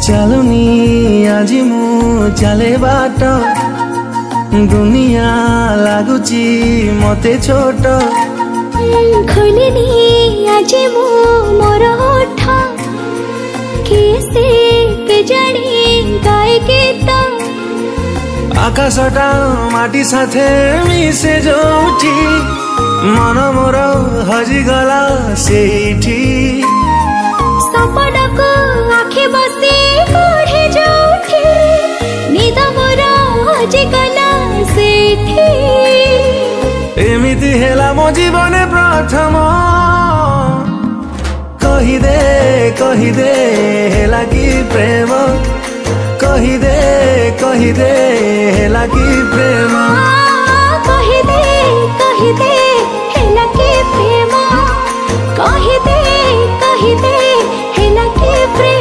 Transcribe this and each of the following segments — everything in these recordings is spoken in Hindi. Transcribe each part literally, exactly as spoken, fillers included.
चालुनी आजी मु चले बाट दुनिया लागुची मते छोट खोलिनी आज मु मोर होठ कैसे के जानी गाए गीत आकाशटा माटी साथे मिसे जोठी मन मोर हजिगला सेठी सपना को आखे बसे पढ़े जोठी निद मोर हजिगला सेठी एमिति हेला मो जीवन प्रथम कहिदे कहिदे हेला कि प्रेम कहिदे कहिदे हेला कि प्रेम कहिदे कहिदे हेला कि प्रेम कहिदे कहिदे हेला कि प्रेम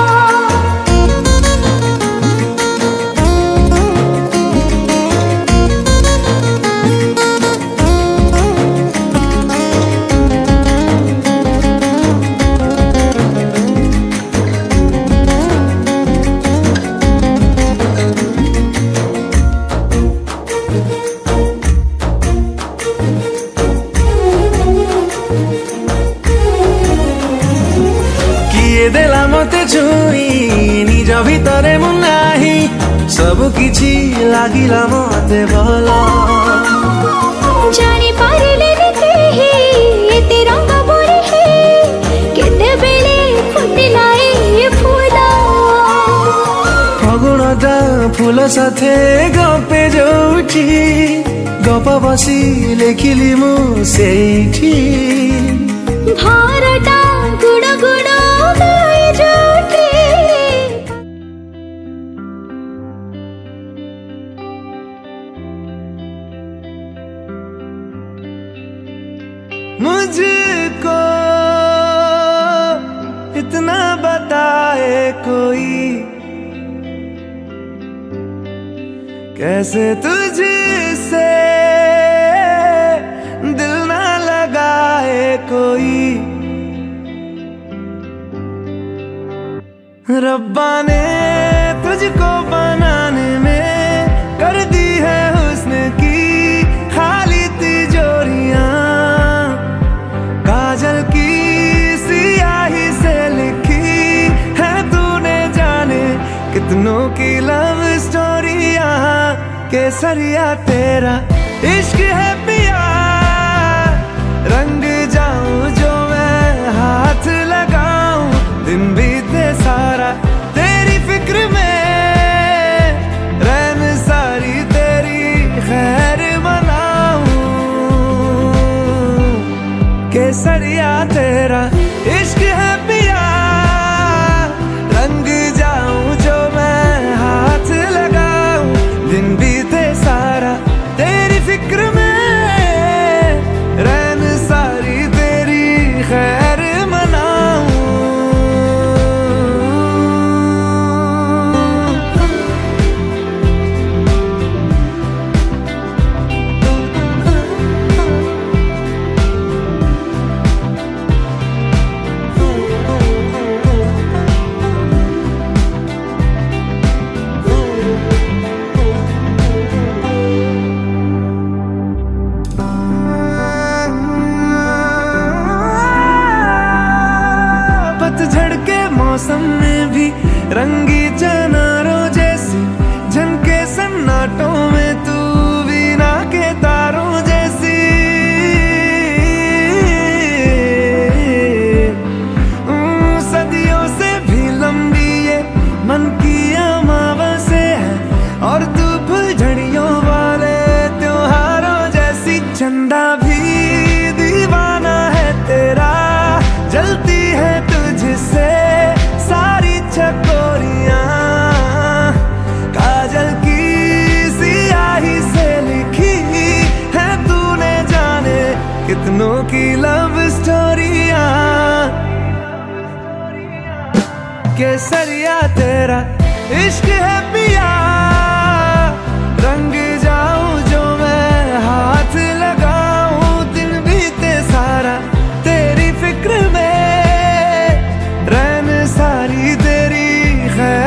देला मते छुई निज भितरे मु नाही सब किछि लागिला मते भला जानी पारिले केही एते रंग बोरी हे केते बेले फुटिला ए फूला फगुणटा फूल साथे गपे जोठी गप बसी लेखिली मु सेठी भारटा गुण गुण गाए जोठी मुझको इतना बताए कोई कैसे तुझसे दिल ना लगाए कोई रब्बा ने तुझको बनाने में कर दी है हुस्न की खाली तिजोरियां काजल की सियाही से लिखी है तूने जाने कितनों की लव स्टोरियां केसरिया तेरा इश्क है पिया रंग जाऊं जो मैं हाथ लगाऊं दिन बीते सारा तेरी फिक्र में रैन सारी तेरी खैर मनाऊं केसरिया तेरा इश्क है पिया रंग जाऊं जो मैं हाथ लगाऊं दिन बीते सारा तेरी फिक्र में रैन सारी तेरी खैर मनाऊं पतझड़ के मौसम में भी रंगी चनारों जैसी झनके सन्नाटों में तू वीणा के तारों जैसी सदियों से भी लंबी ये मन की अमावस्या है और तू फुलझड़ियों वाले त्योहारों जैसी चंदा भी दीवाना है तेरा जलती है तुझसे सारी चकोरियां काजल की सियाही से लिखी है तूने जाने कितनों की लव स्टोरियां केसरिया तेरा इश्क है पिया रंग जाऊं जो मैं हाथ लगाऊं दिन बीते सारा तेरी फिक्र में रैन सारी तेरी खैर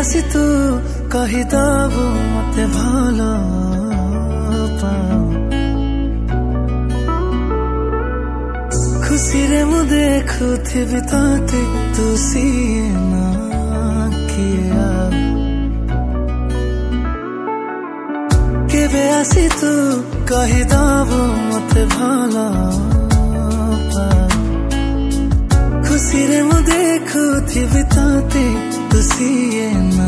आसी तू कहीदबु मते भल पाओ खुशी रे मु देखुथिबि तते तू सिए ना किया केबे आसी तू कहीदबु मते भल पाओ खुशी रे मु देखुथिबि तते तू सिए ना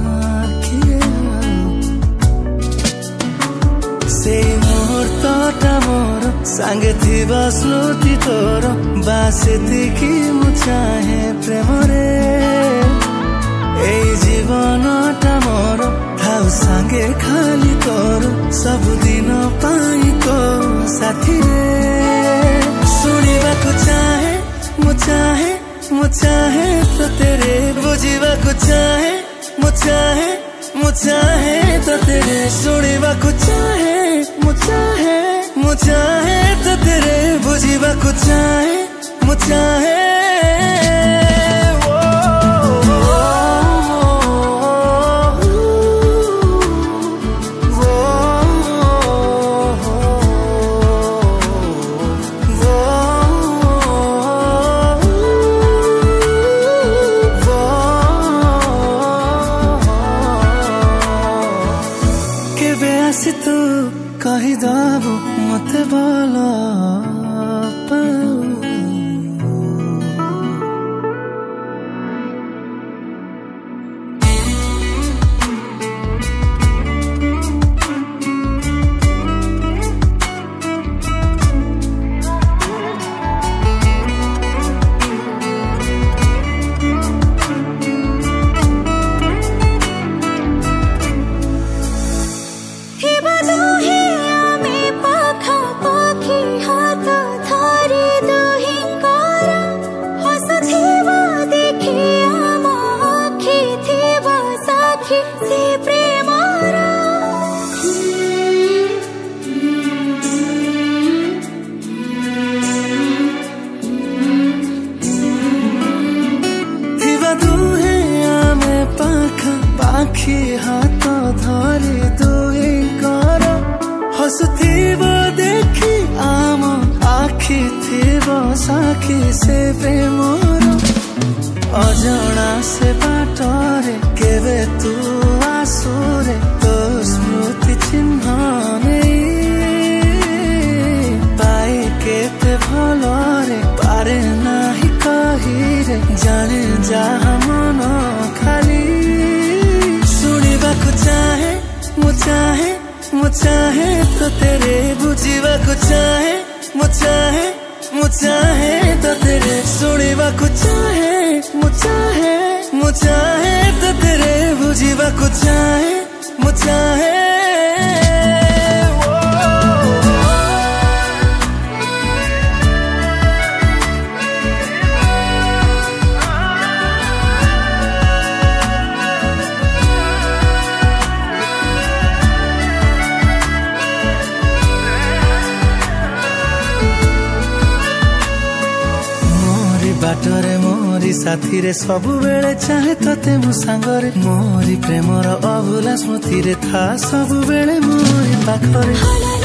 से मुहूर्तटा मोर सांगे थिबा स्मृति तोर बासेतिकी मु चाहे प्रेम रे ए जीवनटा मोर थाउ सांगे खाली तोर सबुदिन पाई तो साथी रे सुनिबाकु चाहे मु चाहे मु चाहे तो तेरे बुझिबाकु चाहे मु चाहे मु चाहे तो तेरे सुनिबाकु चाहे मु चाहे मु चाहे तो तेरे बुझिबाकु चाहे मु चाहे तू कहीदबु मते भल पाओ आखी हाथ धरी दुईकर हसुथिब देखी आम आखि थिब साखी से प्रेमर अजणा से बाटरे केबे तू आसुरे तो स्मृति चिन्ह नहीं पाए केते भलरे पारे नाही कहिरे जाने जहा मन खाली सुनिबाकु चाहे मु चाहे मु चाहे तो तेरे बुझिबाकु चाहे मु चाहे मु चाहे तो तेरे सुनिबाकु चाहे मु चाहे मु चाहे तो तेरे बुझिबाकु चाहे मु चाहे बाटरे मोरी साथी रे सबु बेले चाहे तते मो सांगरे मोरी प्रेमर अभुला स्मृति रे था सबु बेले मोरी पाखरे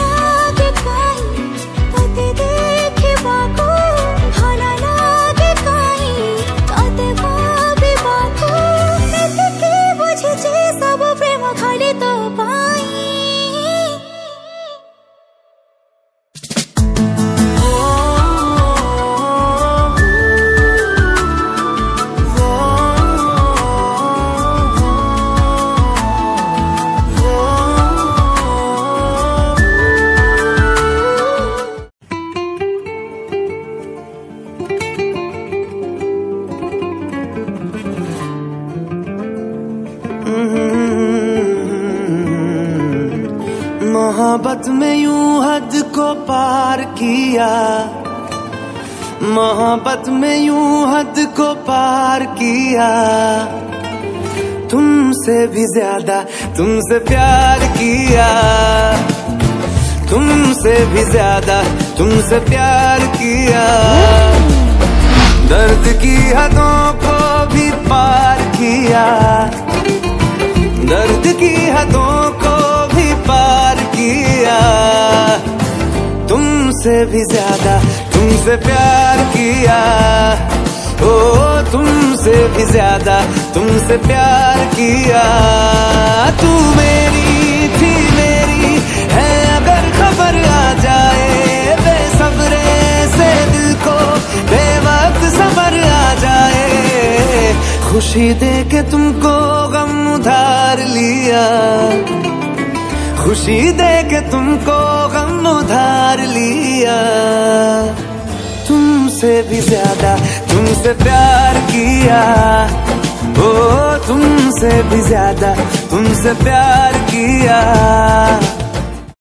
मोहब्बत में यूं हद को पार किया, मोहब्बत में यूं हद को पार किया, तुमसे भी ज्यादा तुमसे प्यार किया, तुमसे भी ज्यादा तुमसे प्यार किया, दर्द की हदों को भी पार किया, दर्द की हदों को भी पार किया, तुमसे भी ज्यादा तुमसे प्यार किया, ओ तुमसे भी ज्यादा तुमसे प्यार किया। तू मेरी थी मेरी है अगर खबर आ जाए, बेसब्रे से दिल को बेवक्त सबर आ जाए, खुशी दे के तुमको गम उधार लिया, खुशी दे के तुमको गम उधार लिया, तुमसे भी ज्यादा तुमसे प्यार किया, ओ तुमसे भी ज्यादा तुमसे प्यार किया।